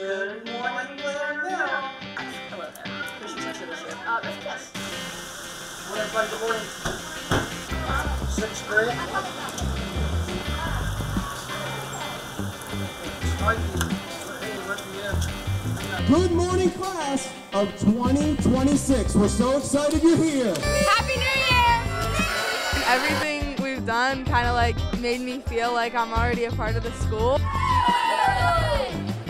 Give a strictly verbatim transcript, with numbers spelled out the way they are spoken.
Good morning, there now. Hello there. Who's your teacher this year? Uh, Miss Kiss. Good morning, everybody. Good morning. Sixth grade. Good morning, class of twenty twenty-six. We're so excited you're here. Happy New Year! Everything we've done kind of like made me feel like I'm already a part of the school.